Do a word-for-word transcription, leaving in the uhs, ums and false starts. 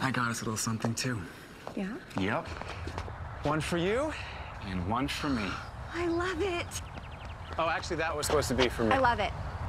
I got us a little something, too. Yeah? Yep. One for you, and one for me. I love it. Oh, actually, that was supposed to be for me. I love it.